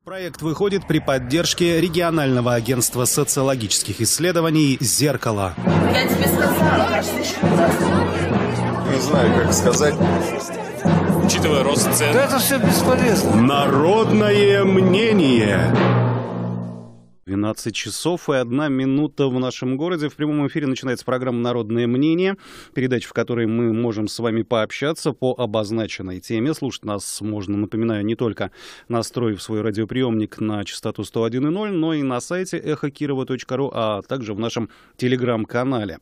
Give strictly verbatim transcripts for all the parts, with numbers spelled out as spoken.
Проект выходит при поддержке регионального агентства социологических исследований «Зеркало». Я тебе сказала. Не знаю, как сказать. Учитывая рост цен... Да это все бесполезно. Народное мнение. двенадцать часов и одна минута в нашем городе. В прямом эфире начинается программа «Народное мнение», передача, в которой мы можем с вами пообщаться по обозначенной теме. Слушать нас можно, напоминаю, не только настроив свой радиоприемник на частоту сто один и ноль, но и на сайте эхо кирова точка ру, а также в нашем телеграм-канале.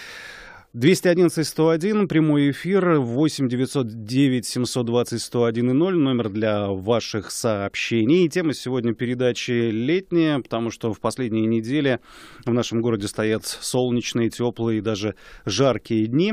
двести одиннадцать сто один, прямой эфир, восемь девятьсот девять семьсот двадцать сто один и ноль, номер для ваших сообщений. Тема сегодня передачи летняя, потому что в последние недели в нашем городе стоят солнечные, теплые и даже жаркие дни.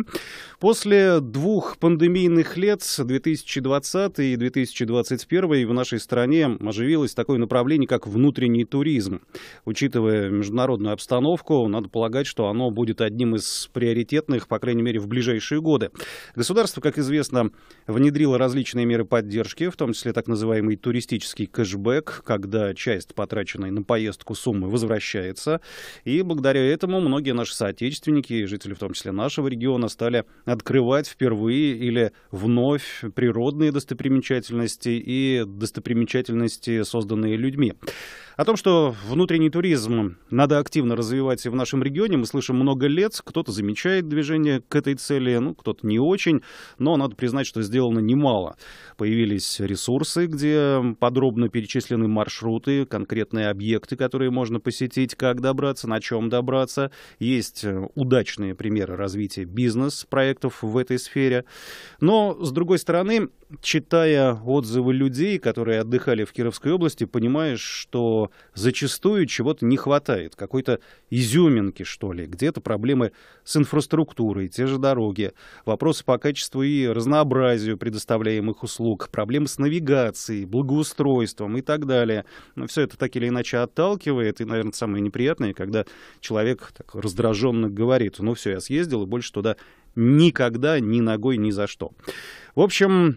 После двух пандемийных лет, две тысячи двадцатый и две тысячи двадцать первый, в нашей стране оживилось такое направление, как внутренний туризм. Учитывая международную обстановку, надо полагать, что оно будет одним из приоритетных, по крайней мере, в ближайшие годы. Государство, как известно, внедрило различные меры поддержки, в том числе так называемый туристический кэшбэк, когда часть потраченной на поездку суммы возвращается. И благодаря этому многие наши соотечественники, жители в том числе нашего региона, стали открывать впервые или вновь природные достопримечательности и достопримечательности, созданные людьми. О том, что внутренний туризм надо активно развивать и в нашем регионе, мы слышим много лет. Кто-то замечает движение к этой цели, ну, кто-то не очень, но надо признать, что сделано немало. Появились ресурсы, где подробно перечислены маршруты, конкретные объекты, которые можно посетить, как добраться, на чем добраться. Есть удачные примеры развития бизнес-проектов в этой сфере. Но, с другой стороны, читая отзывы людей, которые отдыхали в Кировской области, понимаешь, что зачастую чего-то не хватает, какой-то изюминки, что ли. Где-то проблемы с инфраструктурой, те же дороги, вопросы по качеству и разнообразию предоставляемых услуг, проблемы с навигацией, благоустройством и так далее. Но все это так или иначе отталкивает, и, наверное, самое неприятное, когда человек так раздраженно говорит: ну все, я съездил, и больше туда никогда, ни ногой, ни за что. В общем...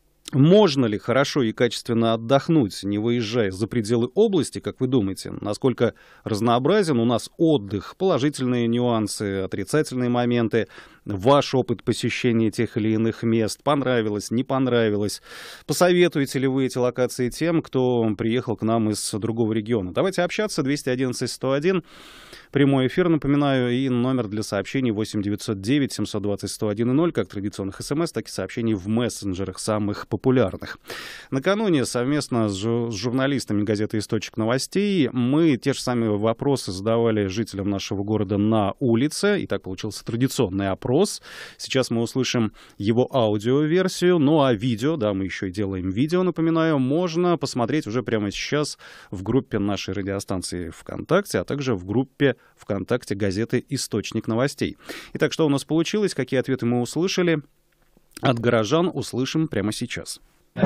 Можно ли хорошо и качественно отдохнуть, не выезжая за пределы области, как вы думаете? Насколько разнообразен у нас отдых, положительные нюансы, отрицательные моменты, ваш опыт посещения тех или иных мест, понравилось, не понравилось? Посоветуете ли вы эти локации тем, кто приехал к нам из другого региона? Давайте общаться, двести одиннадцать сто один. Прямой эфир, напоминаю, и номер для сообщений восемь девятьсот девять семьсот двадцать сто один и ноль, как традиционных смс, так и сообщений в мессенджерах самых популярных. Накануне совместно с, жу- с журналистами газеты «Источник новостей» мы те же самые вопросы задавали жителям нашего города на улице, и так получился традиционный опрос. Сейчас мы услышим его аудиоверсию, ну а видео, да, мы еще и делаем видео, напоминаю, можно посмотреть уже прямо сейчас в группе нашей радиостанции ВКонтакте, а также в группе ВКонтакте газеты «Источник новостей». Итак, что у нас получилось, какие ответы мы услышали от горожан, услышим прямо сейчас.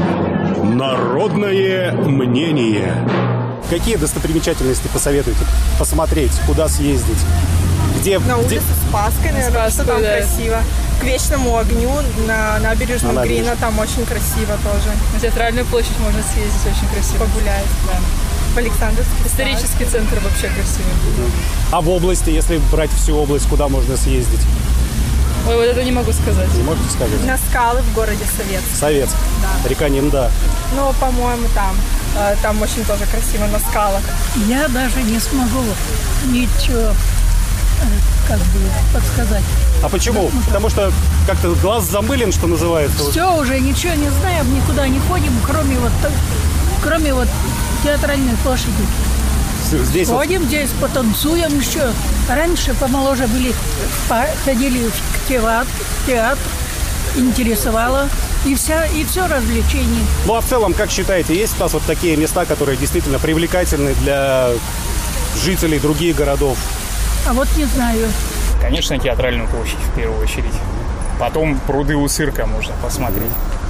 Народное мнение. Какие достопримечательности посоветуете посмотреть, куда съездить? Где? На улице Спасской, наверное, что там да. Красиво. К Вечному огню, на набережную на Грина, там очень красиво тоже. На Театральную площадь можно съездить, очень красиво. Погулять. Да. В Александровский. Исторический центр вообще красивый. А в области, если брать всю область, куда можно съездить? Ой, вот это не могу сказать. Не можете сказать? На скалы в городе Советск. Советск. Да. Река Немда. Ну, по-моему, там. Там очень тоже красиво, на скалах. Я даже не смогу ничего, как бы, подсказать. А почему? Потому что как-то глаз замылен, что называется. Все, уже ничего не знаем, никуда не ходим, кроме вот, кроме вот Театральной площади. Здесь ходим вот... здесь, потанцуем еще. Раньше помоложе были, ходили в театр, театр, интересовало. И, вся, и все развлечение. Ну а в целом, как считаете, есть у нас вот такие места, которые действительно привлекательны для жителей других городов? А вот не знаю. Конечно, Театральную площадь в первую очередь. Потом пруды у цирка можно посмотреть.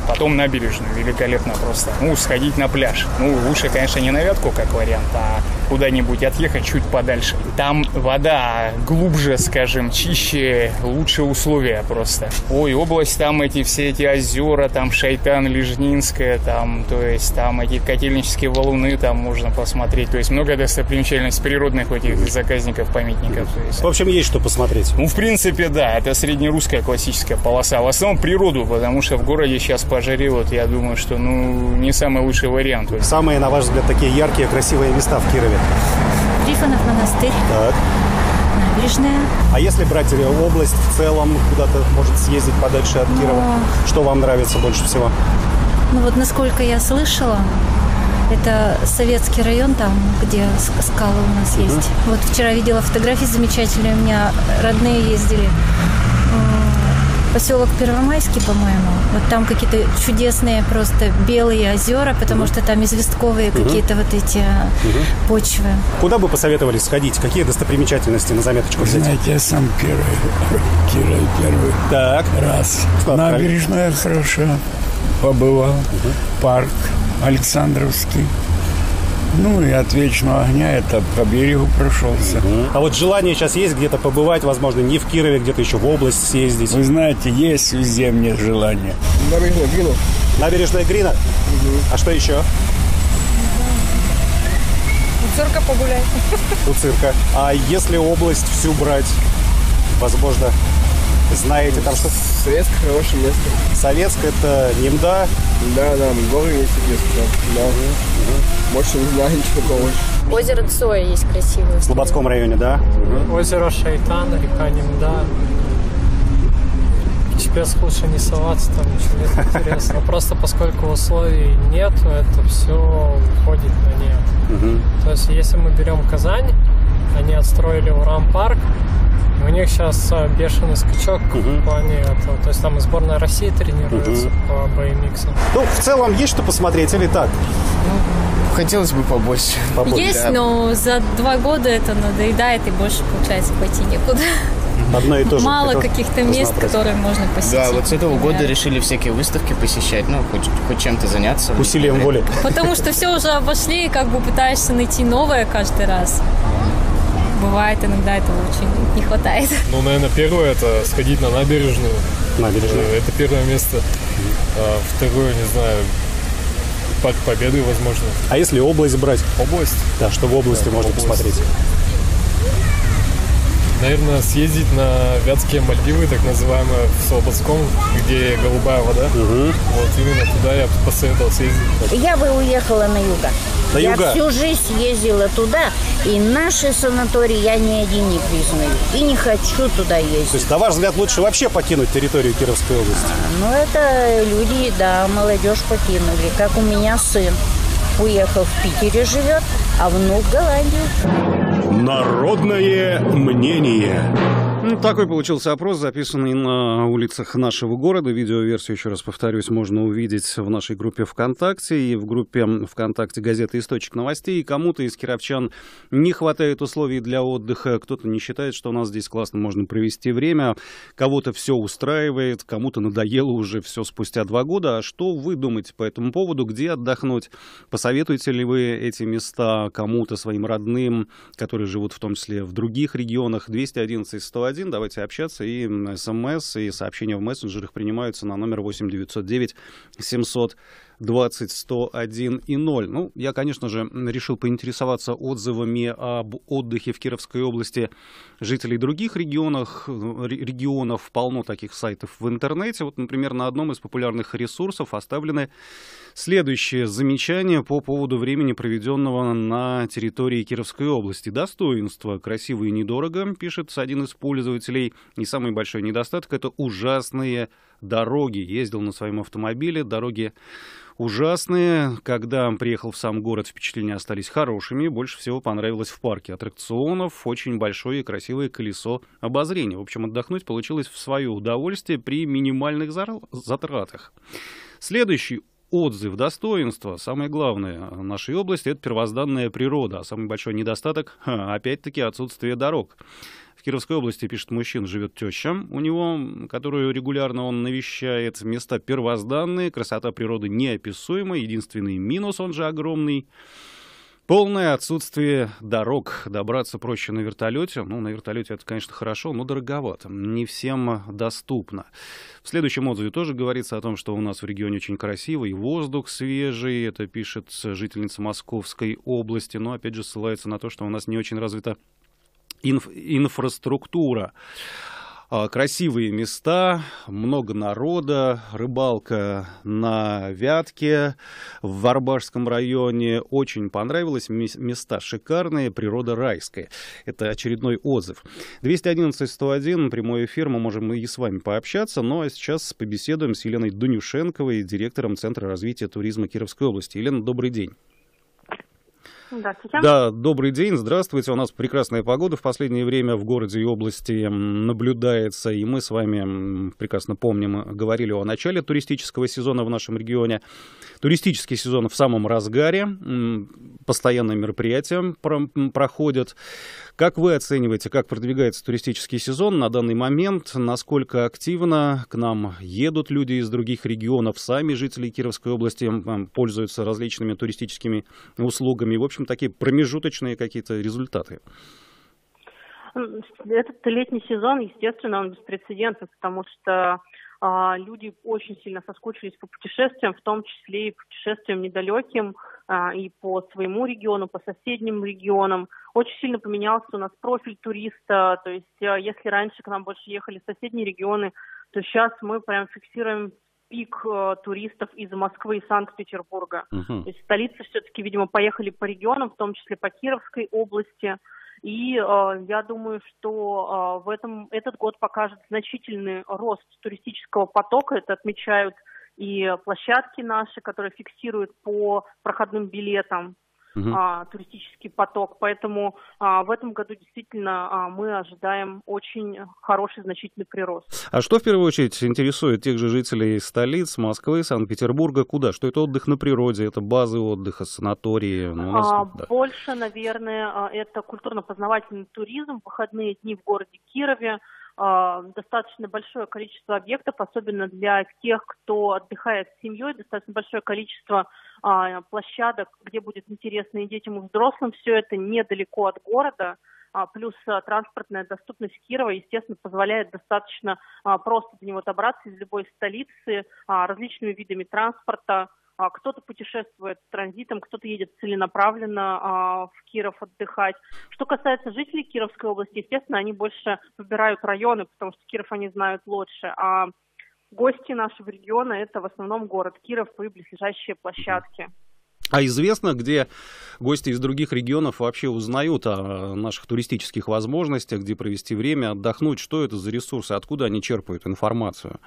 Потом набережную, великолепно просто. Ну, сходить на пляж. Ну, лучше, конечно, не на Вятку, как вариант, а куда-нибудь отъехать чуть подальше. Там вода глубже, скажем, чище, лучшие условия просто. Ой, область, там эти все эти озера, там Шайтан, Лежнинская, там, то есть там эти котельнические валуны, там можно посмотреть. То есть много достопримечательностей природных этих заказников, памятников. То есть. В общем, есть что посмотреть. Ну, в принципе, да, это среднерусская классическая полоса. В основном природу, потому что в городе сейчас пожаре, вот я думаю, что, ну, не самый лучший вариант. Самые, на ваш взгляд, такие яркие, красивые места в Кирове? Трифонов монастырь. Так. Набережная. А если брать область в целом, куда-то, может, съездить подальше от Кирова, Но... что вам нравится больше всего? Ну вот, насколько я слышала, это Советский район, там, где скалы у нас есть. Uh-huh. Вот вчера видела фотографии замечательные, у меня родные ездили. Поселок Первомайский, по-моему. Вот там какие-то чудесные просто белые озера, потому uh-huh. что там известковые uh-huh. какие-то вот эти uh-huh. почвы. Куда бы посоветовали сходить? Какие достопримечательности на заметочку взять? Знаете, я сам первый. Киров первый. Так. Раз. Набережная хорошая. Побывал. Uh-huh. Парк Александровский. Ну и от Вечного огня это по берегу прошелся. Uh-huh. А вот желание сейчас есть где-то побывать, возможно, не в Кирове, где-то еще в область съездить? Вы знаете, есть везде мне желание. Набережная Грина. Набережная Грина? Uh-huh. А что еще? У цирка погулять. У цирка. А если область всю брать, возможно, знаете там что? Советск — хорошее место. Советск — это Немда? Да, да, горы есть несколько. Да. Угу. Больше не знаю ничего такого. Озеро Цоя есть красивое. В Слободском районе, да? Угу. Озеро Шайтан, река Немда. В Чепецк лучше не соваться, там ничего нет интересного. Просто поскольку условий нету, это все уходит на нет. Угу. То есть если мы берем Казань, они отстроили Уран-парк, у них сейчас бешеный скачок uh-huh. в плане этого. То есть там и сборная России тренируется uh-huh. по би эм икс. Ну, в целом, есть что посмотреть или так? Ну, хотелось бы побольше. побольше. Есть, да. Но за два года это надоедает, и больше, получается, пойти некуда. Одно и то же. Мало каких-то мест, которые можно посетить. Да, вот с этого года решили всякие выставки посещать, ну, хоть, хоть чем-то заняться. Усилием воли. Потому что все уже обошли, и как бы пытаешься найти новое каждый раз. Бывает, иногда этого очень не хватает. Ну, наверное, первое – это сходить на набережную. Набережную. Это первое место. А второе, не знаю, Парк Победы, возможно. А если область брать? Область? Да, что в области да, можно область. посмотреть? Наверное, съездить на Вятские Мальдивы, так называемые, в Слободском, где голубая вода. Угу. Вот именно туда я посоветовал съездить. Я бы уехала на юга. На я юга? всю жизнь ездила туда, и наши санатории я ни один не признаю. И не хочу туда ездить. То есть, на ваш взгляд, лучше вообще покинуть территорию Кировской области? А, ну, это люди, да, молодежь покинули. Как у меня сын уехал в Питере живет, а внук в Голландии. Народное мнение. Ну, такой получился опрос, записанный на улицах нашего города. Видеоверсию, еще раз повторюсь, можно увидеть в нашей группе ВКонтакте и в группе ВКонтакте газеты «Источник новостей». И кому-то из кировчан не хватает условий для отдыха, кто-то не считает, что у нас здесь классно можно провести время, кого-то все устраивает, кому-то надоело уже все спустя два года. А что вы думаете по этому поводу? Где отдохнуть? Посоветуете ли вы эти места кому-то, своим родным, которые живут в том числе в других регионах? двести одиннадцать сто один. Давайте общаться, и смс, и сообщения в мессенджерах принимаются на номер восемь девятьсот девять семьсот двадцать сто один и ноль. Ну, я, конечно же, решил поинтересоваться отзывами об отдыхе в Кировской области жителей других регионах. Регионов полно таких сайтов в интернете. Вот, например, на одном из популярных ресурсов оставлены следующие замечания по поводу времени, проведенного на территории Кировской области. Достоинство: красиво и недорого, пишет один из пользователей. И самый большой недостаток — это ужасные дороги. Ездил на своем автомобиле, дороги ужасные. Когда приехал в сам город, впечатления остались хорошими. Больше всего понравилось в парке аттракционов. Очень большое и красивое колесо обозрения. В общем, отдохнуть получилось в свое удовольствие при минимальных затратах. Следующий отзыв: достоинство. Самое главное нашей области — это первозданная природа. А самый большой недостаток — опять-таки отсутствие дорог. В Кировской области, пишет мужчина, живет теща у него, которую регулярно он навещает. Места первозданные, красота природы неописуемая. Единственный минус, он же огромный, полное отсутствие дорог. Добраться проще на вертолете. Ну, на вертолете это, конечно, хорошо, но дороговато. Не всем доступно. В следующем отзыве тоже говорится о том, что у нас в регионе очень красиво, и воздух свежий. Это пишет жительница Московской области. Но, опять же, ссылается на то, что у нас не очень развита инф- инфраструктура. Красивые места, много народа, рыбалка на Вятке в Варбашском районе. Очень понравилось, места шикарные, природа райская. Это очередной отзыв. двести одиннадцать сто один, прямой эфир, мы можем и с вами пообщаться. Ну а сейчас побеседуем с Еленой Дунюшенковой, директором Центра развития туризма Кировской области. Елена, добрый день. Здравствуйте. Да, добрый день, здравствуйте. У нас прекрасная погода в последнее время в городе и области наблюдается, и мы с вами прекрасно помним, говорили о начале туристического сезона в нашем регионе. Туристический сезон в самом разгаре, постоянные мероприятия проходят. Как вы оцениваете, как продвигается туристический сезон на данный момент? Насколько активно к нам едут люди из других регионов, сами жители Кировской области пользуются различными туристическими услугами? В общем, такие промежуточные какие-то результаты. Этот летний сезон, естественно, он беспрецедентный, потому что а, люди очень сильно соскучились по путешествиям, в том числе и путешествиям недалеким, а, и по своему региону, по соседним регионам. Очень сильно поменялся у нас профиль туриста, то есть а, если раньше к нам больше ехали соседние регионы, то сейчас мы прям фиксируем пик э, туристов из Москвы и Санкт-Петербурга. Uh-huh. То есть столицы все-таки, видимо, поехали по регионам, в том числе по Кировской области. И э, я думаю, что э, в этом, этот год покажет значительный рост туристического потока. Это отмечают и площадки наши, которые фиксируют по проходным билетам uh-huh. а, туристический поток. Поэтому а, в этом году действительно а, мы ожидаем очень хороший, значительный прирост. А что в первую очередь интересует тех же жителей столиц, Москвы, Санкт-Петербурга? Куда? Что это отдых на природе, это базы отдыха, санатории? Ну, у нас, а, да. Больше, наверное, это культурно-познавательный туризм, выходные дни в городе Кирове. Достаточно большое количество объектов, особенно для тех, кто отдыхает с семьей, достаточно большое количество а, площадок, где будет интересно и детям, и взрослым. Все это недалеко от города, а, плюс а, транспортная доступность Кирова, естественно, позволяет достаточно а, просто до него добраться из любой столицы а, различными видами транспорта. Кто-то путешествует транзитом, кто-то едет целенаправленно а, в Киров отдыхать. Что касается жителей Кировской области, естественно, они больше выбирают районы, потому что Киров они знают лучше. А гости нашего региона – это в основном город Киров и близлежащие площадки. А известно, где гости из других регионов вообще узнают о наших туристических возможностях, где провести время, отдохнуть? Что это за ресурсы, откуда они черпают информацию?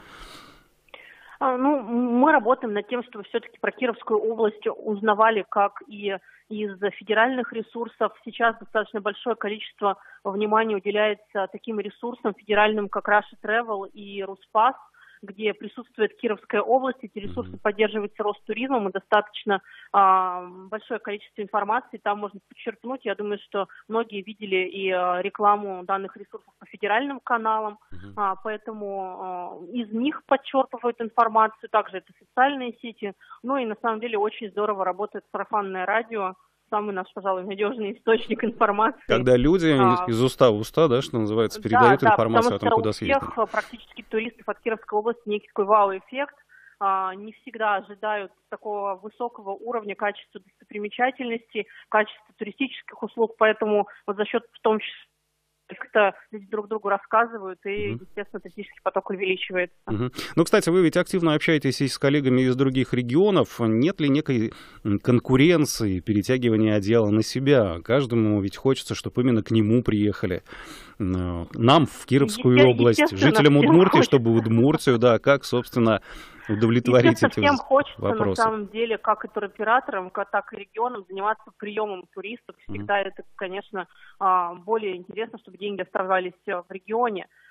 Ну, мы работаем над тем, чтобы все-таки про Кировскую область узнавали как и из федеральных ресурсов. Сейчас достаточно большое количество внимания уделяется таким ресурсам федеральным, как Russia Travel и Руспас, где присутствует Кировская область. Эти ресурсы поддерживаются Ростуризмом, и достаточно а, большое количество информации там можно подчеркнуть. Я думаю, что многие видели и а, рекламу данных ресурсов по федеральным каналам, uh-huh. а, поэтому а, из них подчерпывают информацию. Также это социальные сети. Ну и на самом деле очень здорово работает сарафанное радио. Самый наш, пожалуй, надежный источник информации. Когда люди а, из уста в уста, да, что называется, передают да, информацию да, о том, куда съездить. У всех практически туристов от Кировской области некий такой вау-эффект. А, не всегда ожидают такого высокого уровня качества достопримечательностей, качества туристических услуг, поэтому вот за счет в том числе как-то люди друг другу рассказывают, и, uh-huh. естественно, туристический поток увеличивается. Uh-huh. Ну, кстати, вы ведь активно общаетесь и с коллегами из других регионов. Нет ли некой конкуренции, перетягивания одеяла на себя? Каждому ведь хочется, чтобы именно к нему приехали. Нам в Кировскую Я, область, жителям Удмуртии, хочется. Чтобы в Удмуртию, да, как, собственно, удовлетворить эти всем хочется, вопросы. На самом деле, как и туроператорам, так и регионам, заниматься приемом туристов. Всегда mm-hmm. это, конечно, более интересно, чтобы деньги оставались в регионе.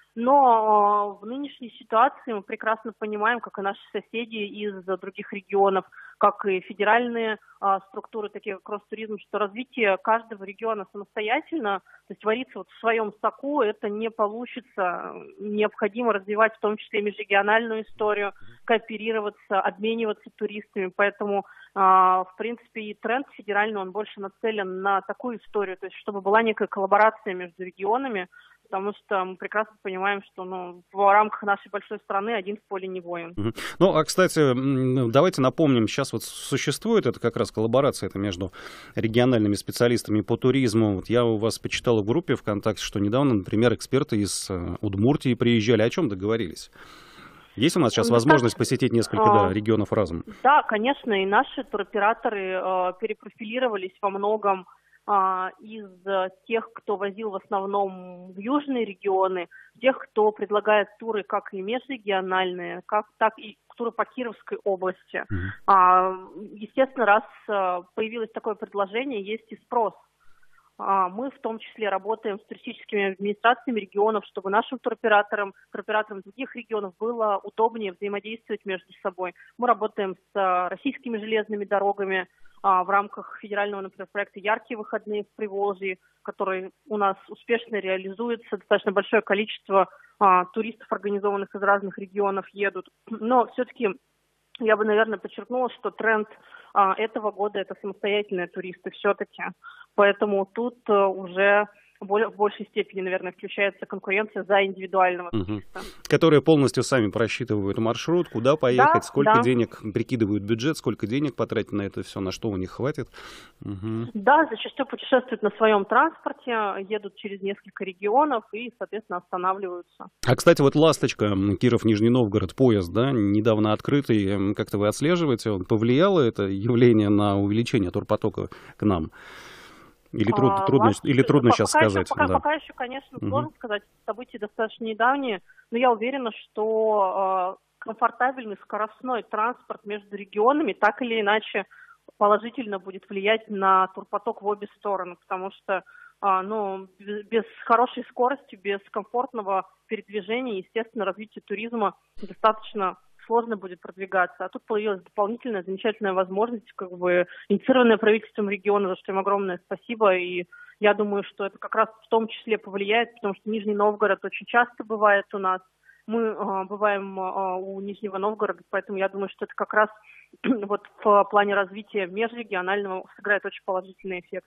Но э, в нынешней ситуации мы прекрасно понимаем, как и наши соседи из других регионов, как и федеральные э, структуры, такие как Ростуризм, что развитие каждого региона самостоятельно, то есть вариться вот в своем соку, это не получится. Необходимо развивать в том числе межрегиональную историю, кооперироваться, обмениваться туристами. Поэтому, э, в принципе, и тренд федеральный, он больше нацелен на такую историю, то есть чтобы была некая коллаборация между регионами, потому что мы прекрасно понимаем, что ну, в рамках нашей большой страны один в поле не воин. Uh-huh. Ну, а, кстати, давайте напомним, сейчас вот существует это как раз коллаборация это между региональными специалистами по туризму. Вот я у вас почитал в группе ВКонтакте, что недавно, например, эксперты из Удмуртии приезжали. О чем договорились? Есть у нас сейчас ну, возможность так, посетить несколько а, да, регионов разом? Да, конечно, и наши туроператоры а, перепрофилировались во многом из тех, кто возил в основном в южные регионы, тех, кто предлагает туры как и межрегиональные, как, так и туры по Кировской области. Mm-hmm. Естественно, раз появилось такое предложение, есть и спрос. Мы в том числе работаем с туристическими администрациями регионов, чтобы нашим туроператорам, туроператорам других регионов было удобнее взаимодействовать между собой. Мы работаем с российскими железными дорогами, в рамках федерального, например, проекта «Яркие выходные в Приволжье», который у нас успешно реализуется. Достаточно большое количество а, туристов, организованных из разных регионов, едут. Но все-таки я бы, наверное, подчеркнула, что тренд а, этого года – это самостоятельные туристы все-таки. Поэтому тут а, уже в большей степени, наверное, включается конкуренция за индивидуального угу. туриста. Которые полностью сами просчитывают маршрут, куда поехать, да, сколько да. денег, прикидывают бюджет, сколько денег потратить на это все, на что у них хватит. Угу. Да, зачастую путешествуют на своем транспорте, едут через несколько регионов и, соответственно, останавливаются. А, кстати, вот «Ласточка», Киров-Нижний Новгород, поезд, да, недавно открытый, как-то вы отслеживаете, повлияло это явление на увеличение турпотока к нам? Или, труд, а, трудно, вас, или трудно сейчас пока сказать? Еще, пока, да. пока еще, конечно, сложно угу. сказать. События достаточно недавние, но я уверена, что э, комфортабельный скоростной транспорт между регионами так или иначе положительно будет влиять на турпоток в обе стороны, потому что э, ну, без, без хорошей скорости, без комфортного передвижения, естественно, развитие туризма достаточно сложно будет продвигаться. А тут появилась дополнительная замечательная возможность, как бы инициированная правительством региона, за что им огромное спасибо. И я думаю, что это как раз в том числе повлияет, потому что Нижний Новгород очень часто бывает у нас. Мы э, бываем э, у Нижнего Новгорода, поэтому я думаю, что это как раз вот в плане развития межрегионального сыграет очень положительный эффект.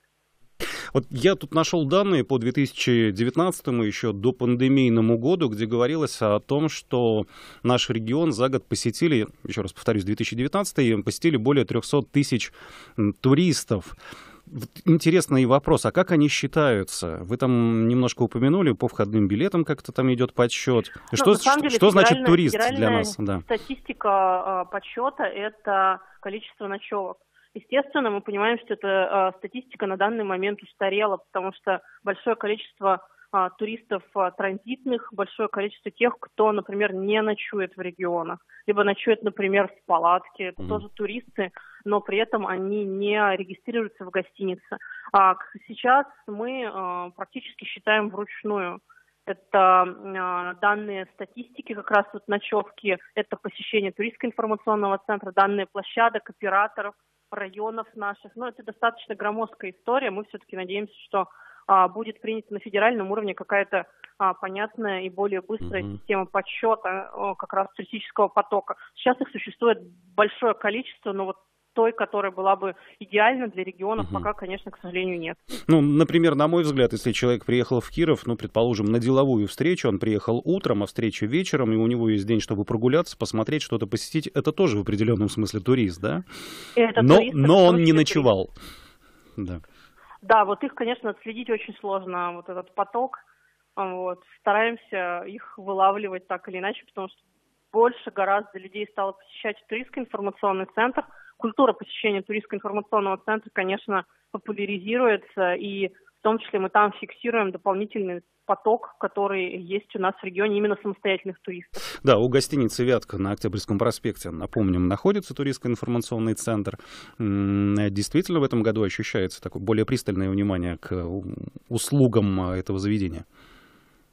Вот я тут нашел данные по две тысячи девятнадцатому, еще до пандемийному году, где говорилось о том, что наш регион за год посетили, еще раз повторюсь, две тысячи девятнадцатый, посетили более трехсот тысяч туристов. Вот интересный вопрос, а как они считаются? Вы там немножко упомянули, по входным билетам как-то там идет подсчет. Ну, что деле, что значит турист для нас? Да. Статистика э, подсчета – это количество ночевок. Естественно, мы понимаем, что эта э, статистика на данный момент устарела, потому что большое количество э, туристов э, транзитных, большое количество тех, кто, например, не ночует в регионах, либо ночует, например, в палатке. Это mm-hmm. тоже туристы, но при этом они не регистрируются в гостинице. А сейчас мы э, практически считаем вручную. Это э, данные статистики, как раз вот ночевки, это посещение туристского информационного центра, данные площадок, операторов, районов наших. Но это достаточно громоздкая история. Мы все-таки надеемся, что а, будет принята на федеральном уровне какая-то а, понятная и более быстрая mm-hmm. система подсчета а, как раз туристического потока. Сейчас их существует большое количество, но вот той, которая была бы идеальна для регионов, угу. пока, конечно, к сожалению, нет. Ну, например, на мой взгляд, если человек приехал в Киров, ну, предположим, на деловую встречу, он приехал утром, а встреча вечером, и у него есть день, чтобы прогуляться, посмотреть, что-то посетить, это тоже в определенном смысле турист, да? Это но турист, но он не ночевал. Да. да, вот их, конечно, отследить очень сложно, вот этот поток. Вот. Стараемся их вылавливать так или иначе, потому что больше гораздо людей стало посещать туристский информационный центр. Культура посещения туристского информационного центра, конечно, популяризируется, и в том числе мы там фиксируем дополнительный поток, который есть у нас в регионе именно самостоятельных туристов. Да, у гостиницы «Вятка» на Октябрьском проспекте, напомним, находится туристский информационный центр. Действительно, в этом году ощущается такое более пристальное внимание к услугам этого заведения?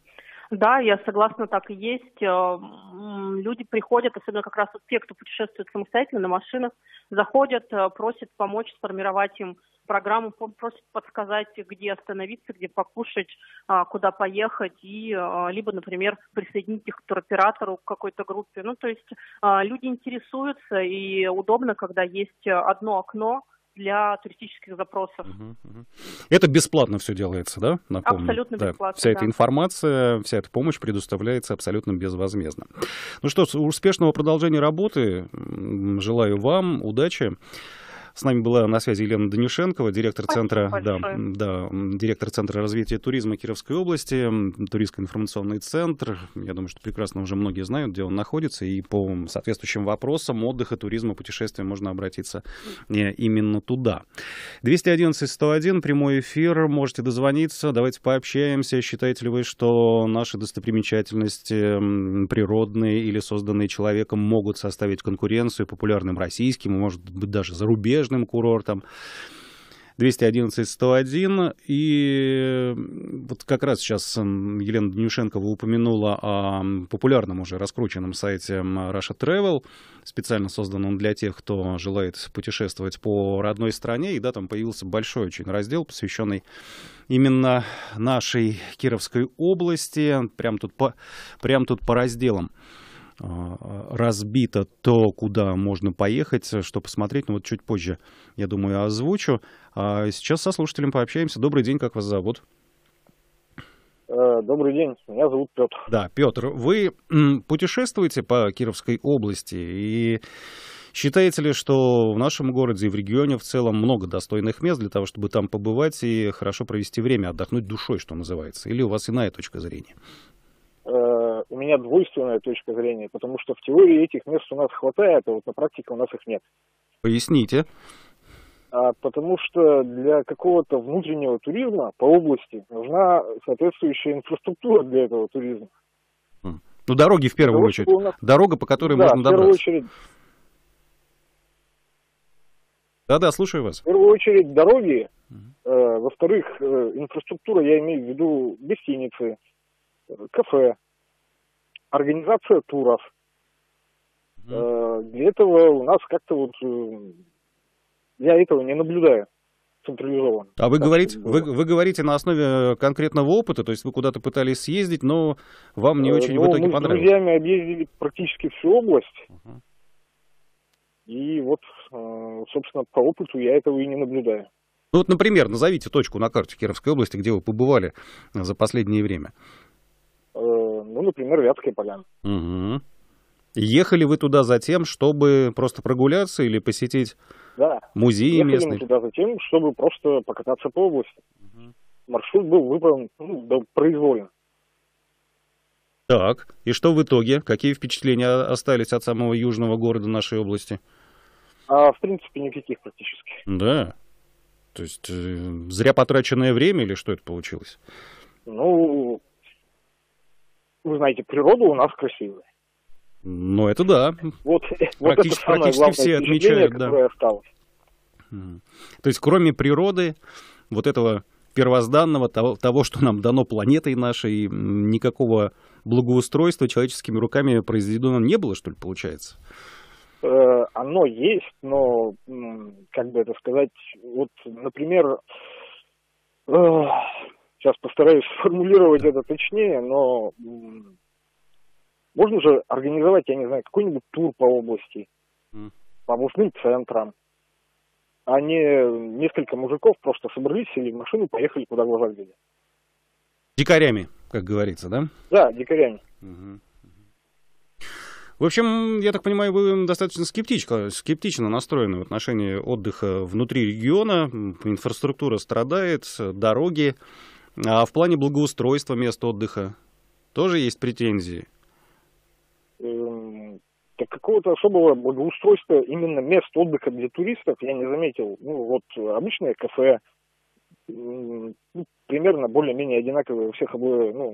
Да, я согласна, так и есть. Люди приходят, особенно как раз вот те, кто путешествует самостоятельно на машинах, заходят, просят помочь сформировать им программу, просят подсказать, где остановиться, где покушать, куда поехать, и либо, например, присоединить их к туроператору, к какой-то группе. Ну, то есть люди интересуются, и удобно, когда есть одно окно для туристических запросов. Это бесплатно все делается, да? Напомню. Абсолютно да. бесплатно, Вся да. эта информация, вся эта помощь предоставляется абсолютно безвозмездно. Ну что ж, успешного продолжения работы. Желаю вам удачи. С нами была на связи Елена Данюшенкова, директор центра, да, да, директор Центра развития туризма Кировской области, туристско-информационный центр. Я думаю, что прекрасно уже многие знают, где он находится, и по соответствующим вопросам отдыха, туризма, путешествия можно обратиться именно туда. двести одиннадцать сто один, прямой эфир, можете дозвониться, давайте пообщаемся. Считаете ли вы, что наши достопримечательности природные или созданные человеком могут составить конкуренцию популярным российским, может быть, даже зарубежным курортом? двести одиннадцать сто один. И вот как раз сейчас Елена Данюшенкова упомянула о популярном уже раскрученном сайте Russia Travel, специально созданном для тех, кто желает путешествовать по родной стране. И да, там появился большой очень раздел, посвященный именно нашей Кировской области. Прям тут по, прям тут по разделам разбито то, куда можно поехать, что посмотреть. Но вот чуть позже, я думаю, озвучу. А сейчас со слушателем пообщаемся. Добрый день, как вас зовут? Добрый день, меня зовут Петр. Да, Петр, вы путешествуете по Кировской области и считаете ли, что в нашем городе и в регионе в целом много достойных мест для того, чтобы там побывать и хорошо провести время, отдохнуть душой, что называется? Или у вас иная точка зрения? У меня двойственная точка зрения, потому что в теории этих мест у нас хватает, а вот на практике у нас их нет. Поясните. А потому что для какого-то внутреннего туризма по области нужна соответствующая инфраструктура для этого туризма. Ну, дороги в первую того, очередь. нас... Дорога, по которой да, можно в первую добраться. очередь... Да-да, слушаю вас. В первую очередь дороги, э, во-вторых, э, инфраструктура, я имею в виду гостиницы, кафе, организация туров. Mm-hmm. Для этого у нас как-то вот я этого не наблюдаю централизованно. А вы говорите, вы, вы говорите на основе конкретного опыта, то есть вы куда-то пытались съездить, но вам не очень ну, в итоге мы понравилось? Мы с друзьями объездили практически всю область. Uh-huh. И вот, собственно, по опыту я этого и не наблюдаю. Ну вот, например, назовите точку на карте Кировской области, где вы побывали за последнее время. Ну, например, Вятская поляна. Угу. Ехали вы туда за тем, чтобы просто прогуляться или посетить да. музеи Ехали местные? Мы туда за тем, чтобы просто покататься по области. Угу. Маршрут был выбран ну, да, произвольно. Так, и что в итоге? Какие впечатления остались от самого южного города нашей области? А, в принципе, никаких практически. Да? То есть э, зря потраченное время или что это получилось? Ну... Вы знаете, природа у нас красивая. Ну, это да. Вот, практически, вот это самое практически все отмечают, да. Которое осталось. То есть, кроме природы, вот этого первозданного, того, того, что нам дано планетой нашей, никакого благоустройства человеческими руками произведено не было, что ли, получается? Э, оно есть, но, как бы это сказать, вот, например... Э, Сейчас постараюсь сформулировать это точнее, но можно же организовать, я не знаю, какой-нибудь тур по области, mm. по областным центрам, а не несколько мужиков просто собрались, сели в машину, поехали, куда глаза глядят. Дикарями, как говорится, да? Да, дикарями. Mm-hmm. В общем, я так понимаю, вы достаточно скептично, скептично настроены в отношении отдыха внутри региона, инфраструктура страдает, дороги. А в плане благоустройства мест отдыха тоже есть претензии? Эм, так какого-то особого благоустройства именно мест отдыха для туристов я не заметил. Ну, вот обычное кафе, ну, примерно более-менее одинаковые у всех ну,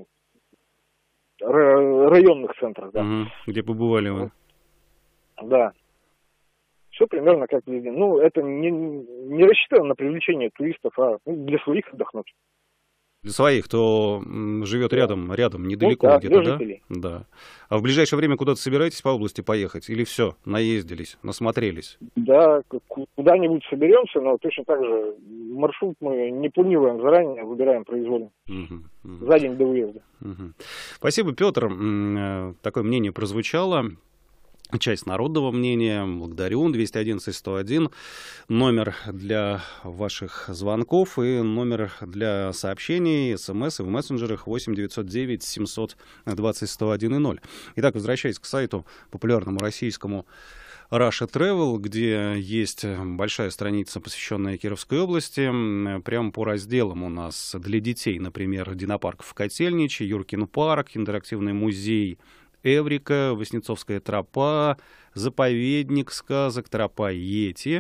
районных центрах. Да. Угу, где побывали вы? Да. Все примерно как везде. Ну, это не, не рассчитано на привлечение туристов, а ну, для своих отдохнуть. Для своих, кто живет да. рядом, рядом, недалеко ну, да, где-то, для да? жителей. Да. А в ближайшее время куда-то собираетесь по области поехать? Или все, наездились, насмотрелись? Да, куда-нибудь соберемся, но точно так же маршрут мы не планируем заранее, выбираем произвольно. Угу, угу. За день до уезда. Угу. Спасибо, Петр. Такое мнение прозвучало. Часть народного мнения. Благодарю. двести одиннадцать сто один. Номер для ваших звонков и номер для сообщений, смс и в мессенджерах восемь девятьсот девять семьсот двадцать сто один и ноль. Итак, возвращаясь к сайту популярному российскому Russia Travel, где есть большая страница, посвященная Кировской области. Прямо по разделам у нас для детей, например, динопарк в Котельниче, Юркин парк, интерактивный музей Эврика, Васнецовская тропа, заповедник сказок, тропа Йети.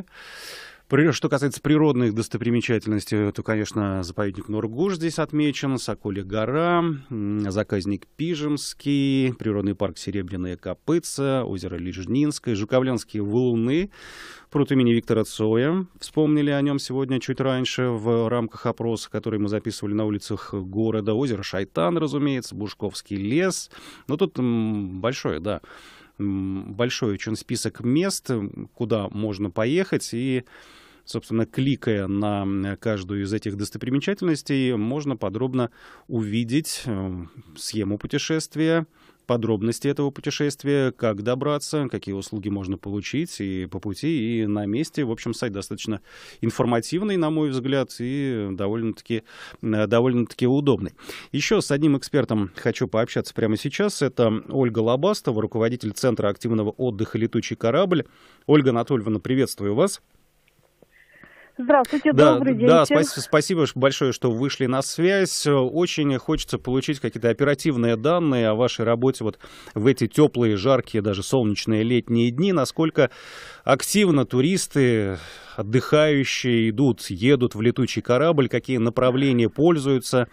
Что касается природных достопримечательностей, то, конечно, заповедник Нургуш здесь отмечен, Соколья гора, заказник Пижемский, природный парк Серебряное Копытце, озеро Лежнинское, Жуковлянские валуны, пруд имени Виктора Цоя. Вспомнили о нем сегодня чуть раньше в рамках опроса, который мы записывали на улицах города. Озеро Шайтан, разумеется, Бушковский лес. Но тут большое, да, большой очень список мест, куда можно поехать, и, собственно, кликая на каждую из этих достопримечательностей, можно подробно увидеть схему путешествия, подробности этого путешествия, как добраться, какие услуги можно получить и по пути, и на месте. В общем, сайт достаточно информативный, на мой взгляд, и довольно-таки, довольно-таки удобный. Еще с одним экспертом хочу пообщаться прямо сейчас. Это Ольга Лобастова, руководитель Центра активного отдыха «Летучий корабль». Ольга Анатольевна, приветствую вас. Здравствуйте, да, добрый день. Да, всем. спасибо, спасибо большое, что вышли на связь. Очень хочется получить какие-то оперативные данные о вашей работе вот в эти теплые, жаркие, даже солнечные летние дни. Насколько активно туристы, отдыхающие идут, едут в летучий корабль, какие направления пользуются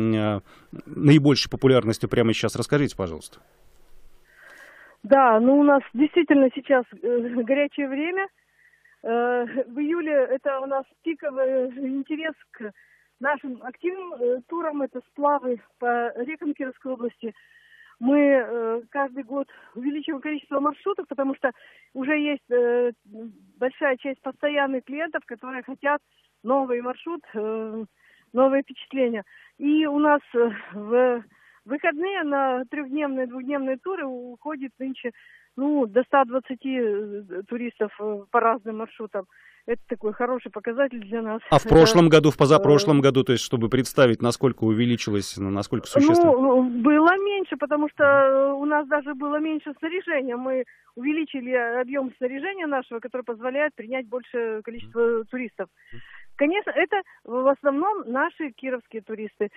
наибольшей популярностью прямо сейчас. Расскажите, пожалуйста. Да, ну у нас действительно сейчас горячее время. В июле это у нас пиковый интерес к нашим активным турам, это сплавы по рекам Кировской области. Мы каждый год увеличиваем количество маршрутов, потому что уже есть большая часть постоянных клиентов, которые хотят новый маршрут, новые впечатления. И у нас в выходные на трехдневные, двухдневные туры уходит нынче ну, до ста двадцати туристов по разным маршрутам. Это такой хороший показатель для нас. А в прошлом Это, году, в позапрошлом э... году, то есть чтобы представить, насколько увеличилось, насколько существенно? Ну, было меньше, потому что у нас даже было меньше снаряжения. Мы увеличили объем снаряжения нашего, который позволяет принять большее количество туристов. Конечно, это в основном наши кировские туристы.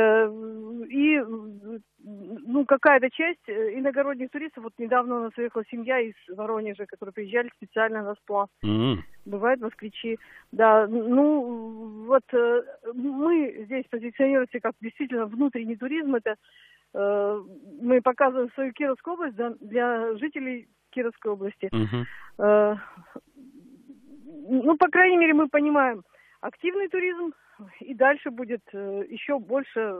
И ну, какая-то часть иногородних туристов. Вот недавно у нас уехала семья из Воронежа, которые приезжали специально на сплав. Mm-hmm. Бывают москвичи. Да, ну вот мы здесь позиционируемся как действительно внутренний туризм. Это мы показываем свою Кировскую область для жителей Кировской области. Mm-hmm. Ну, по крайней мере, мы понимаем, активный туризм и дальше будет еще больше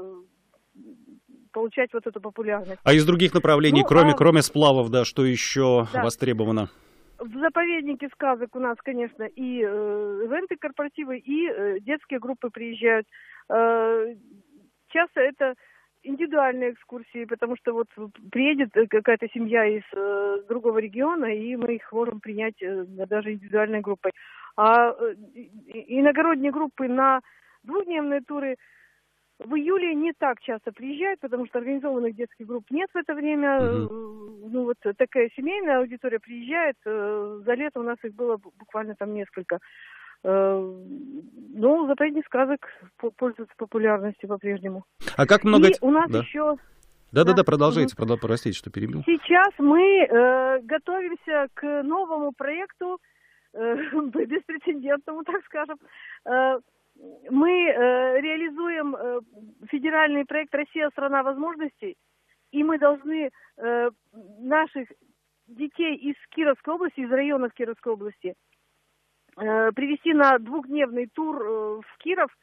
получать вот эту популярность. А из других направлений, ну, кроме, а... кроме сплавов, да, что еще да. востребовано? В заповеднике сказок у нас, конечно, и э, ивенты корпоративы, и э, детские группы приезжают. Э, часто это индивидуальные экскурсии, потому что вот приедет какая-то семья из э, другого региона, и мы их можем принять э, даже индивидуальной группой. А э, иногородние группы на двухдневные туры в июле не так часто приезжают, потому что организованных детских групп нет в это время. Mm-hmm. Ну вот такая семейная аудитория приезжает. Э, за лето у нас их было буквально там несколько. Ну, заповедник сказок пользуется популярностью по-прежнему. А как много... И у нас да. еще... Да-да-да, продолжайте, угу. простите, что перебил. Сейчас мы э, готовимся к новому проекту, э, беспрецедентному, так скажем. Э, мы э, реализуем э, федеральный проект «Россия – страна возможностей», и мы должны э, наших детей из Кировской области, из районов Кировской области, привести на двухдневный тур в Киров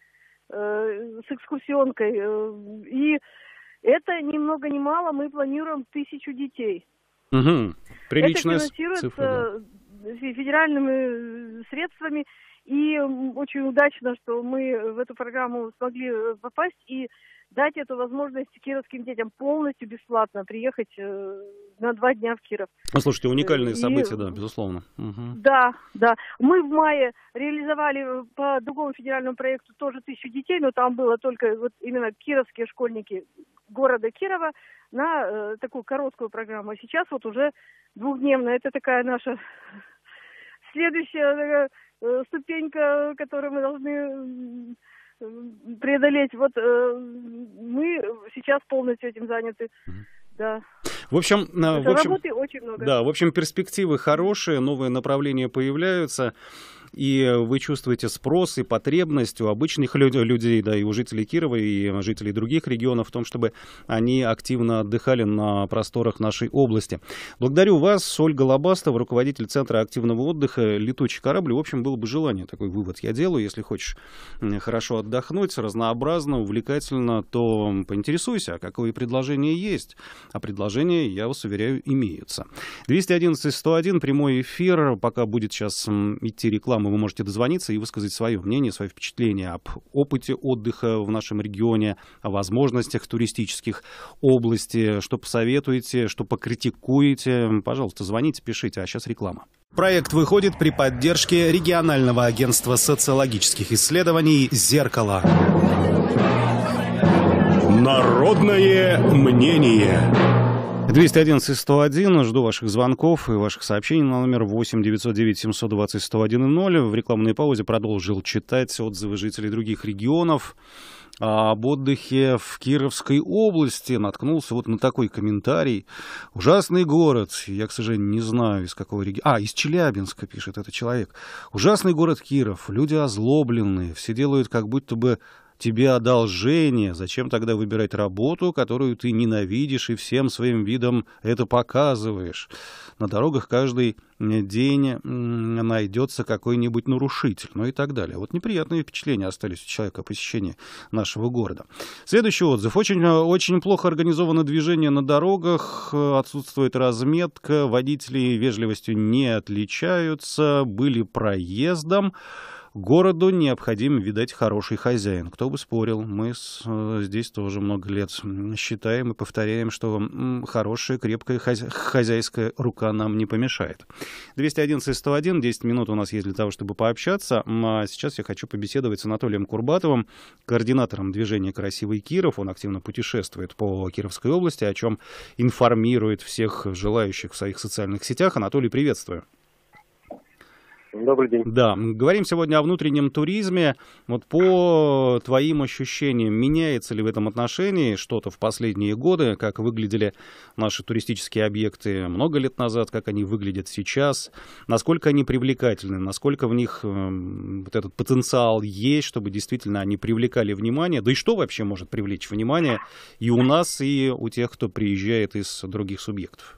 э, с экскурсионкой. Э, и это ни много ни мало, мы планируем тысячу детей. Угу. Приличная это финансируется цифра, да. федеральными средствами. И очень удачно, что мы в эту программу смогли попасть и дать эту возможность кировским детям полностью бесплатно приехать э, на два дня в Киров. Ну, слушайте, уникальные и, события, да, безусловно. Угу. Да, да. Мы в мае реализовали по другому федеральному проекту тоже тысячу детей, но там было только вот именно кировские школьники города Кирова на э, такую короткую программу. А сейчас вот уже двухдневная. Это такая наша следующая э, ступенька, которую мы должны преодолеть. Вот э, мы сейчас полностью этим заняты. Да. В общем, в общем, работы очень много. Да, в общем, перспективы хорошие, новые направления появляются, и вы чувствуете спрос и потребность у обычных людей, да, и у жителей Кирова, и жителей других регионов в том, чтобы они активно отдыхали на просторах нашей области. Благодарю вас, Ольга Лобастова, руководитель Центра активного отдыха «Летучий корабль». В общем, было бы желание, такой вывод я делаю. Если хочешь хорошо отдохнуть, разнообразно, увлекательно, то поинтересуйся, какие предложения есть. А предложения, я вас уверяю, имеются. двести одиннадцать сто один, прямой эфир. Пока будет сейчас идти реклама, вы можете дозвониться и высказать свое мнение, свои впечатления об опыте отдыха в нашем регионе, о возможностях туристических области, что посоветуете, что покритикуете. Пожалуйста, звоните, пишите. А сейчас реклама. Проект выходит при поддержке регионального агентства социологических исследований «Зеркало». Народное мнение. двести одиннадцать сто один. Жду ваших звонков и ваших сообщений на номер восемь девятьсот девять семьсот двадцать сто один ноль. В рекламной паузе продолжил читать отзывы жителей других регионов об отдыхе в Кировской области. Наткнулся вот на такой комментарий. Ужасный город. Я, к сожалению, не знаю, из какого региона. А, из Челябинска, пишет этот человек. Ужасный город Киров. Люди озлобленные. Все делают как будто бы тебе одолжение. Зачем тогда выбирать работу, которую ты ненавидишь и всем своим видом это показываешь? На дорогах каждый день найдется какой-нибудь нарушитель, ну и так далее. Вот неприятные впечатления остались у человека о посещении нашего города. Следующий отзыв. Очень, очень плохо организовано движение на дорогах, отсутствует разметка, водители вежливостью не отличаются, были проездом. Городу необходим, видать, хороший хозяин. Кто бы спорил, мы с, здесь тоже много лет считаем и повторяем, что хорошая, крепкая хозя... хозяйская рука нам не помешает. двести одиннадцать сто один, десять минут у нас есть для того, чтобы пообщаться. А сейчас я хочу побеседовать с Анатолием Курбатовым, координатором движения «Красивый Киров». Он активно путешествует по Кировской области, о чем информирует всех желающих в своих социальных сетях. Анатолий, приветствую. Добрый день. Да, говорим сегодня о внутреннем туризме. Вот по твоим ощущениям, меняется ли в этом отношении что-то в последние годы? Как выглядели наши туристические объекты много лет назад, как они выглядят сейчас? Насколько они привлекательны? Насколько в них э, вот этот потенциал есть, чтобы действительно они привлекали внимание? Да и что вообще может привлечь внимание и у нас, и у тех, кто приезжает из других субъектов?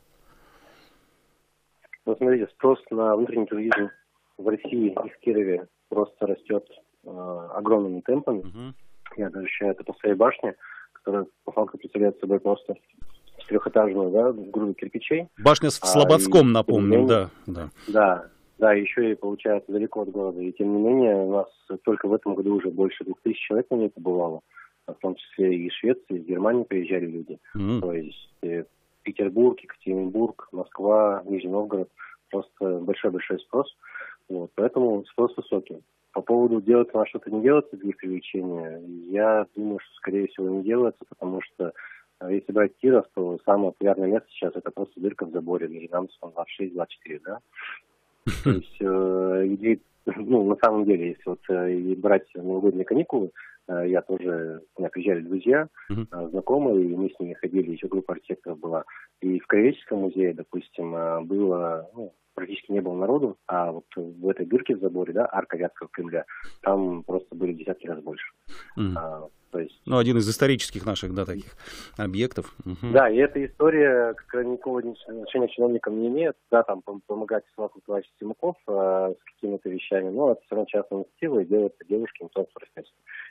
Ну, смотрите, спрос на внутренний туризм в России и в Кирове просто растет э, огромными темпами. Uh-huh. Я даже ощущаю это по своей башне, которая по факту представляет собой просто четырехэтажную, да, груду кирпичей. Башня с а, Слободском, и, напомним, менее, да, да. Да, да, еще и получается далеко от города. И тем не менее у нас только в этом году уже больше двух тысяч человек на ней побывало. В том числе и из Швеции, из Германии приезжали люди. Uh-huh. То есть э, Петербург, Екатеринбург, Москва, Нижний Новгород. Просто большой-большой спрос. Вот, поэтому спрос высокий. По поводу делается на что-то не делается для их привлечения, я думаю, что, скорее всего, не делается, потому что если брать Киров, то самое популярное место сейчас это просто дырка в заборе, между нами двадцать шесть двадцать четыре, да? То есть, э, идея, ну, на самом деле, если вот э, брать новогодние каникулы, э, я тоже, у меня приезжали друзья, э, знакомые, и мы с ними ходили, еще группа архитекторов была. И в Краеведческом музее, допустим, э, было, ну, практически не было народу, а вот в этой дырке в заборе, да, арка Вятского Кремля, там просто были десятки раз больше. Mm. А, то есть... Ну, один из исторических наших, да, таких объектов. Uh-huh. Да, и эта история к никакого отношения к чиновникам не имеет. Да, там помогать Слава Николаевич Симаков а, с какими-то вещами, но это все равно частная инициатива, и делается девушки, им собственно,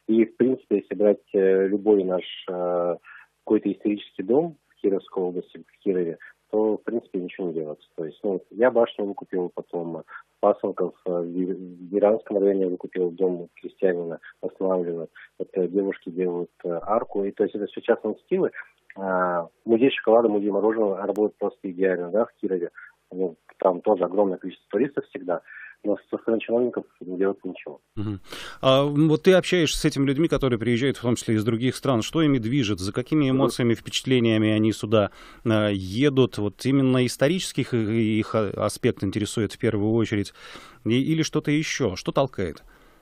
И, в принципе, если брать любой наш какой-то исторический дом в Кировской области, в Кирове, то, в принципе, ничего не делается. То есть, ну, я башню выкупил, потом Пасынков в Иранском районе выкупил дом крестьянина, восстанавливают. Это девушки делают арку. И, то есть, это все частные инициативы. Музей шоколада, музей мороженого работает просто идеально, да, в Кирове. Ну, там тоже огромное количество туристов всегда. Но со стороны чиновников не делать ничего. Uh-huh. А вот ты общаешься с этими людьми, которые приезжают, в том числе из других стран. Что ими движет? За какими эмоциями, впечатлениями они сюда а, едут? Вот именно исторических их аспект интересует в первую очередь? И, или что-то еще? Что толкает?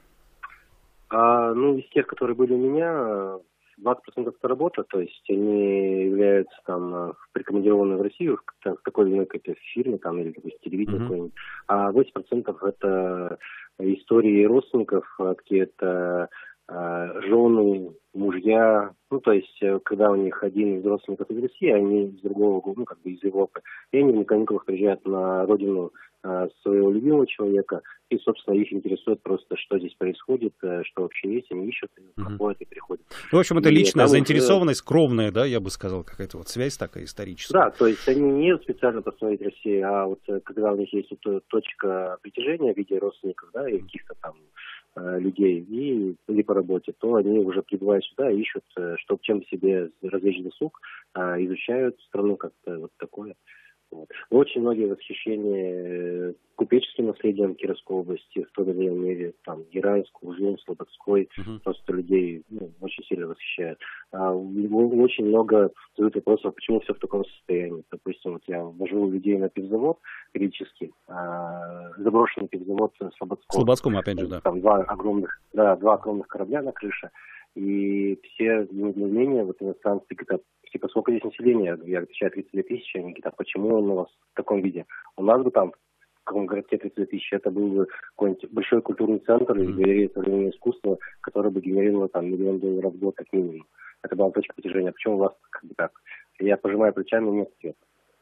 А, ну, из тех, которые были у меня, двадцать процентов это работа, то есть они являются там прикомандированы в Россию в такой или иной какой-то фирме там, или какой-то телевидение, mm-hmm. какой-нибудь, а восемь процентов это истории родственников, какие-то э, жены, мужья, ну, то есть, когда у них один из родственников из России, они из другого, ну, как бы из Европы, и они на каникулах приезжают на родину э, своего любимого человека, и, собственно, их интересует просто, что здесь происходит, э, что вообще есть, они ищут, проходят и приходят. В общем, это и личная заинтересованность, уже... кровная, да, я бы сказал, какая-то вот связь такая историческая. Да, то есть они не специально посмотреть Россию, а вот когда у них есть вот точка притяжения в виде родственников, да, и каких-то там людей и, или по работе, то они уже прибывают сюда и ищут, чтобы чем себе развлечь досуг, изучают страну как-то вот такое. Вот. Очень многие восхищения купеческим наследием Кировской области, в той или иной мере, там, Геранской, Ужун, Слободской, uh-huh. просто людей ну, очень сильно восхищают. А, очень много задают вопросов, почему все в таком состоянии. Допустим, вот я вожу людей на пивзавод периодически, а, заброшенный пивзавод Слободской. Слободском, опять же, да. Там два огромных, да, два огромных корабля на крыше. И все недоумения, вот иностранцы говорят, типа, сколько здесь населения? Я отвечаю, тридцать две тысячи. Они говорят, а почему он у вас в таком виде? У нас бы там, в каком городке тридцать две тысячи, это был бы какой-нибудь большой культурный центр или галерея современного искусства, который бы генерировал там миллион долларов в год как минимум. Это была точка притяжения. Почему у вас как бы так? Я пожимаю плечами, нет ответа.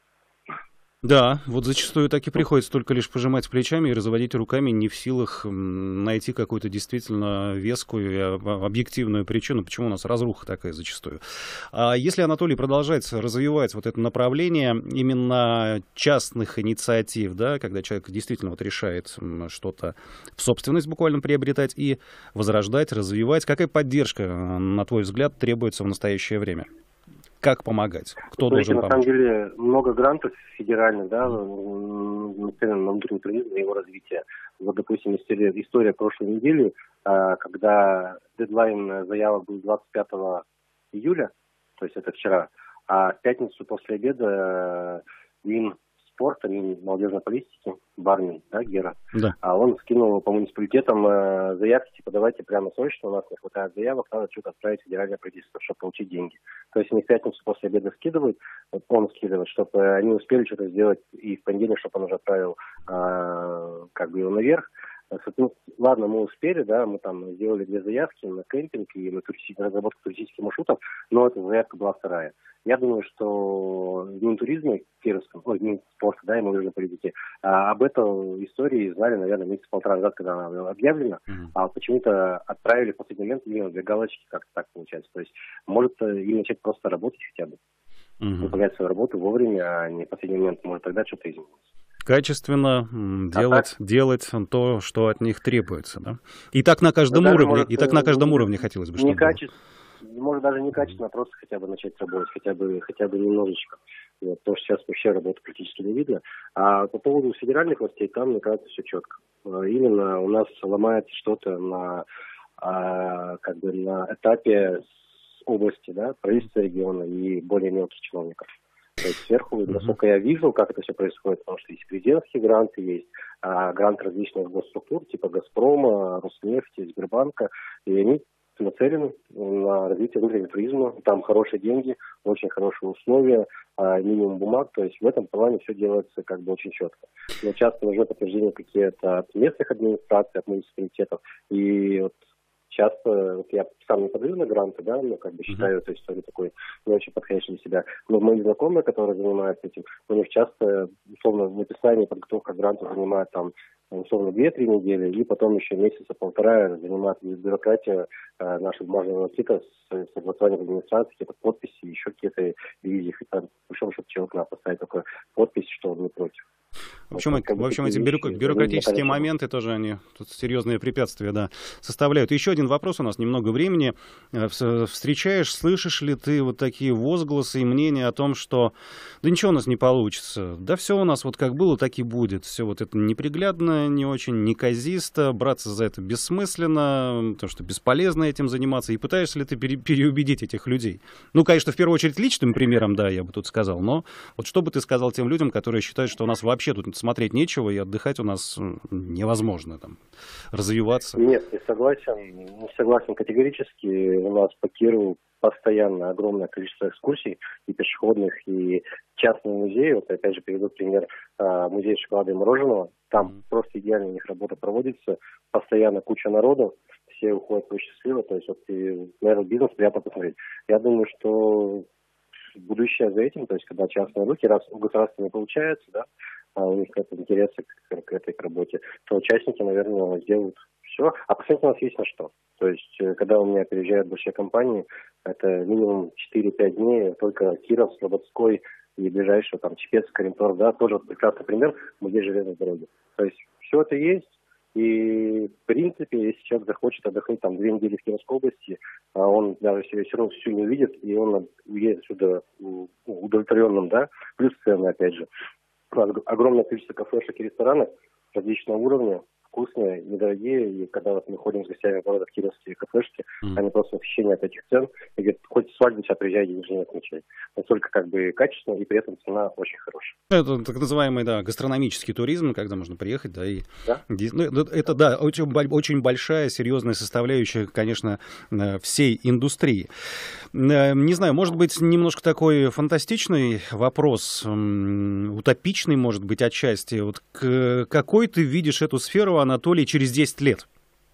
Да, вот зачастую так и приходится только лишь пожимать плечами и разводить руками, не в силах найти какую-то действительно вескую и объективную причину, почему у нас разруха такая зачастую. А если Анатолий продолжает развивать вот это направление именно частных инициатив, да, когда человек действительно вот решает что-то в собственность буквально приобретать и возрождать, развивать, какая поддержка, на твой взгляд, требуется в настоящее время? Как помогать? Кто То должен есть, помочь? На самом деле много грантов федеральных, да, нацеленных на внутренний туризм и его развитие. Вот, допустим, история, история прошлой недели, когда дедлайн заявок был двадцать пятого июля, то есть это вчера, а в пятницу после обеда Минспорта, Мин молодежной политики, Бармин, да, Гера, да. А он скинул по муниципалитетам э, заявки, типа, давайте прямо срочно, у нас не хватает заявок, надо что-то отправить в федеральное правительство, чтобы получить деньги. То есть они в пятницу после обеда скидывают, он скидывает, чтобы они успели что-то сделать, и в понедельник, чтобы он уже отправил э, как бы его наверх. Ну, ладно, мы успели, да, мы там сделали две заявки на кемпинг и на, туристи... на разработку туристических маршрутов, но эта заявка была вторая. Я думаю, что в Минтуризме Кировском, ой, Минспорта, да, и молодежной политики, а, об этой истории знали, наверное, месяц-полтора назад, когда она была объявлена, mm-hmm. а почему-то отправили в последний момент именно две галочки, как-то так получается. То есть, может, им начать просто работать хотя бы, mm-hmm. выполнять свою работу вовремя, а не в последний момент, может, тогда что-то изменится. Качественно делать, а делать то, что от них требуется, да? И так на каждом уровне, может, и так на каждом уровне хотелось бы, чтобы каче... Может, даже не качественно, а просто хотя бы начать работать, хотя бы, хотя бы немножечко. Вот, потому что сейчас вообще работы практически не видно. А по поводу федеральных властей, там, мне кажется, все четко. Именно у нас ломается что-то на, а, как бы на этапе области, да, правительства региона и более мелких чиновников. То есть сверху, uh-huh. насколько я вижу, как это все происходит, потому что есть президентские гранты, есть а, гранты различных госструктур, типа «Газпрома», «Роснефти», «Сбербанка», и они нацелены на развитие внутреннего туризма. Там хорошие деньги, очень хорошие условия, а, минимум бумаг, то есть в этом плане все делается как бы очень четко. Но часто нужно подтверждение какие-то от местных администраций, от муниципалитетов, и вот часто, вот я сам не подаю на гранты, да, но как бы считаю эту историю такой не очень подходящей для себя. Но мои знакомые, которые занимаются этим, у них часто, условно, написание и подготовка гранта занимает там, условно, две-три недели, и потом еще месяца полтора занимает бюрократия э, нашего бумажного кита с согласованием администрации, какие-то подписи, еще какие-то ревизии. И там, в общем, чтобы человек надо поставить только подпись, что он не против. В общем, вот, в общем эти бюрок... бюрократические моменты тоже, они тут серьезные препятствия, да, составляют. Еще один вопрос, у нас немного времени. Встречаешь, слышишь ли ты вот такие возгласы и мнения о том, что да ничего у нас не получится, да все у нас вот как было, так и будет. Все вот это неприглядно, не очень неказисто, браться за это бессмысленно, потому что бесполезно этим заниматься. И пытаешься ли ты пере... переубедить этих людей? Ну, конечно, в первую очередь личным примером, да, я бы тут сказал, но вот что бы ты сказал тем людям, которые считают, что у нас вообще Вообще тут смотреть нечего, и отдыхать у нас невозможно, там, развиваться. Нет, не согласен, не согласен категорически. У нас по Кирову постоянно огромное количество экскурсий, и пешеходных, и частные музеи. Вот опять же приведу пример музея шоколада и мороженого. Там mm. просто идеально у них работа проводится, постоянно куча народу, все уходят очень счастливо, то есть вот, и, наверное, бизнес приятно посмотреть. Я думаю, что будущее за этим, то есть когда частные руки, раз у государства не получается, да, а у них какие-то интересы к, к этой к работе, то участники, наверное, сделают все. А посмотрите, у нас есть на что. То есть, когда у меня приезжают большие компании, это минимум четыре-пять дней, только Киров, Слободской и ближайший, там, Чепец, Каримтор, да, тоже вот прекрасный пример, музей железной дороги. То есть, все это есть. И, в принципе, если человек захочет отдохнуть там две недели в Кировской области, он даже себе все равно всю не увидит, и он уедет отсюда удовлетворенным, да, плюс цены, опять же. Огромное количество кафешек и ресторанов различного уровня, вкусные, недорогие, и когда вот мы ходим с гостями в город в кировские кафешки, mm. они просто восхищение от этих цен, и говорят, хоть свадьбу сейчас приезжайте, ничего не отмечай. Настолько как бы качественно, и при этом цена очень хорошая. Это так называемый, да, гастрономический туризм, когда можно приехать, да, и... Да? Ну, это, да, очень, очень большая, серьезная составляющая, конечно, всей индустрии. Не знаю, может быть, немножко такой фантастичный вопрос, утопичный, может быть, отчасти. Вот какой ты видишь эту сферу, Анатолий, через десять лет?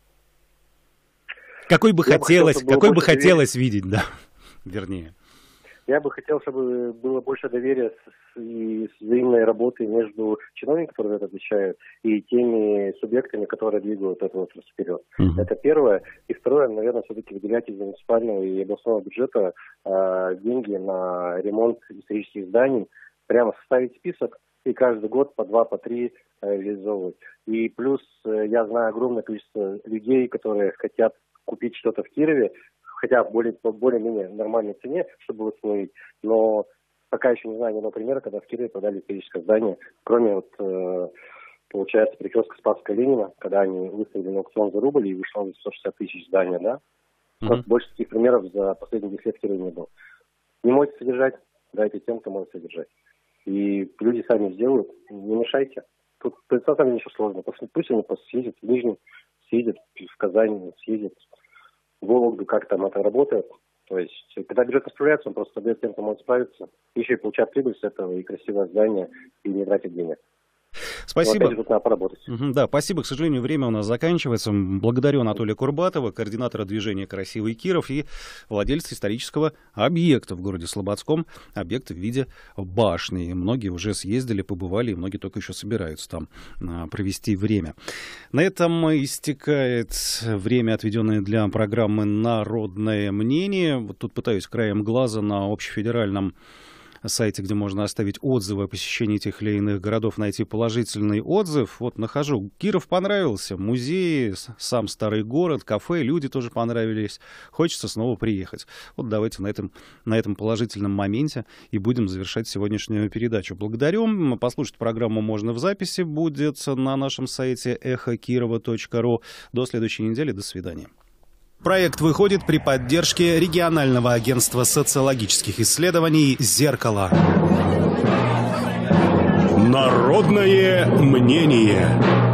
Какой бы Я хотелось, бы хотел, какой бы хотелось видеть, да, вернее. Я бы хотел, чтобы было больше доверия с, и с взаимной работой между чиновниками, которые за это отвечают, и теми субъектами, которые двигают эту отрасль вперед. Uh-huh. Это первое. И второе, наверное, все-таки выделять из муниципального и областного бюджета э, деньги на ремонт исторических зданий, прямо составить список и каждый год по два, по три э, реализовывать. И плюс э, я знаю огромное количество людей, которые хотят купить что-то в Кирове, хотя более, по более-менее нормальной цене, чтобы восстановить. Но пока еще не знаю ни одного примера, когда в Кирове продали историческое здание, кроме, вот, э, получается, перекрестка Спасского Ленина, когда они выставили на аукцион за рубль и вышло за сто шестьдесят тысяч здания, да? Mm-hmm. Больше таких примеров за последние десять лет в Кирове не было. Не можете содержать, дайте тем, кто может содержать. И люди сами сделают, не мешайте. Тут, на самом деле, ничего сложного. Пусть они просто съездят в Нижний, съездят в Казань, съездят в Вологду, как там это работает. То есть, когда бюджет справляется, он просто дает тем, кто может справиться. Еще и получать прибыль с этого, и красивое здание, и не тратить денег. Спасибо. Вот, тут надо поработать. Угу, да, спасибо. К сожалению, время у нас заканчивается. Благодарю Анатолия Курбатова, координатора движения «Красивый Киров» и владельца исторического объекта в городе Слободском. Объект в виде башни. И многие уже съездили, побывали, и многие только еще собираются там а, провести время. На этом истекает время, отведенное для программы «Народное мнение». Вот тут пытаюсь краем глаза на общефедеральном сайте, где можно оставить отзывы о посещении тех или иных городов, найти положительный отзыв. Вот нахожу. Киров понравился. Музеи, сам старый город, кафе, люди тоже понравились. Хочется снова приехать. Вот давайте на этом, на этом положительном моменте и будем завершать сегодняшнюю передачу. Благодарю. Послушать программу можно в записи. Будет на нашем сайте эхо кирова точка ру. До следующей недели. До свидания. Проект выходит при поддержке регионального агентства социологических исследований «Зеркало». Народное мнение.